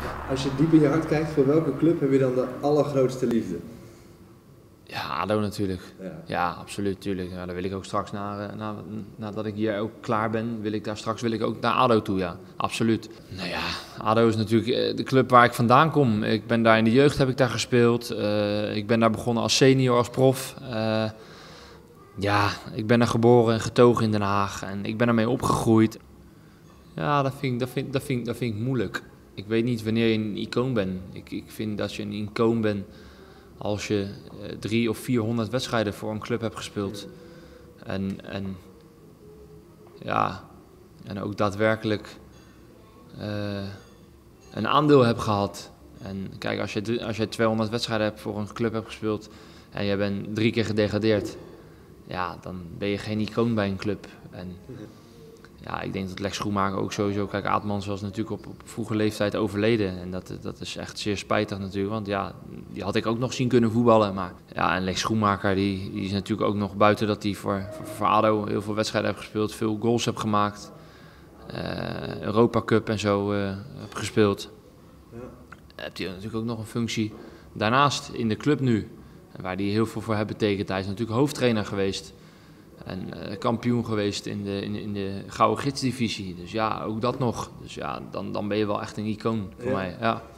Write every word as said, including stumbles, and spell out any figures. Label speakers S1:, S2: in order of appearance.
S1: Als je diep in je hart kijkt, voor welke club heb je dan de allergrootste liefde?
S2: Ja, ADO natuurlijk.
S1: Ja.
S2: Ja, absoluut, tuurlijk. Ja, daar wil ik ook straks, na, na, nadat ik hier ook klaar ben, wil ik daar straks wil ik ook naar ADO toe, ja. Absoluut. Nou ja, ADO is natuurlijk de club waar ik vandaan kom. Ik ben daar in de jeugd heb ik daar gespeeld. Uh, ik ben daar begonnen als senior, als prof. Uh, ja, ik ben daar geboren en getogen in Den Haag en ik ben ermee opgegroeid. Ja, dat vind ik, dat vind, dat vind, dat vind ik moeilijk. Ik weet niet wanneer je een icoon bent. Ik, ik vind dat je een icoon bent als je uh, drie of vierhonderd wedstrijden voor een club hebt gespeeld. En, en, ja, en ook daadwerkelijk uh, een aandeel hebt gehad. En kijk, als je, als je tweehonderd wedstrijden hebt voor een club hebt gespeeld en je bent drie keer gedegradeerd, ja, dan ben je geen icoon bij een club. En ja, ik denk dat Lex Schoenmaker ook sowieso... Kijk, Aatmans was natuurlijk op, op vroege leeftijd overleden. En dat, dat is echt zeer spijtig natuurlijk. Want ja, die had ik ook nog zien kunnen voetballen. Maar ja, en Lex Schoenmaker, die, die is natuurlijk ook nog buiten dat hij voor, voor, voor ADO heel veel wedstrijden heeft gespeeld. Veel goals heeft gemaakt. Uh, Europa Cup en zo uh, heb gespeeld. Ja. Heeft hij natuurlijk ook nog een functie daarnaast in de club nu. Waar hij heel veel voor heeft betekend. Hij is natuurlijk hoofdtrainer geweest. En uh, kampioen geweest in de, in, in de Gouden Gidsdivisie. Dus ja, ook dat nog. Dus ja, dan, dan ben je wel echt een icoon voor ja. mij. Ja.